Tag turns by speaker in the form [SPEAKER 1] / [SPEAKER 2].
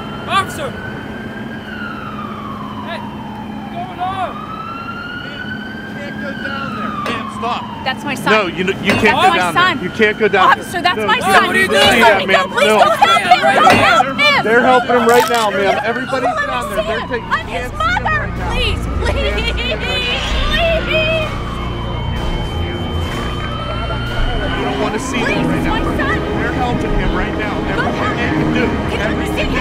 [SPEAKER 1] Officer! Hey, what's going on?
[SPEAKER 2] You can't go down there. Ma'am, stop.
[SPEAKER 3] That's my son.
[SPEAKER 2] No, you can't go down there. You can't go down there.
[SPEAKER 3] Officer, that's
[SPEAKER 2] No,
[SPEAKER 3] my
[SPEAKER 2] no,
[SPEAKER 3] son.
[SPEAKER 1] what are you
[SPEAKER 3] Please
[SPEAKER 1] doing?
[SPEAKER 3] let me go.
[SPEAKER 2] ma'am.
[SPEAKER 3] Please
[SPEAKER 2] No.
[SPEAKER 3] don't help him. Don't help him.
[SPEAKER 2] They're helping him right now, ma'am. Everybody's
[SPEAKER 3] Let me
[SPEAKER 2] down there.
[SPEAKER 3] see
[SPEAKER 2] They're
[SPEAKER 3] him.
[SPEAKER 2] taking.
[SPEAKER 3] I'm his mother. Please, please, please.
[SPEAKER 2] You don't want to see them right
[SPEAKER 3] Please,
[SPEAKER 2] now.
[SPEAKER 3] my son.
[SPEAKER 2] They're helping him right now. Everything they can do.
[SPEAKER 3] Can you see him?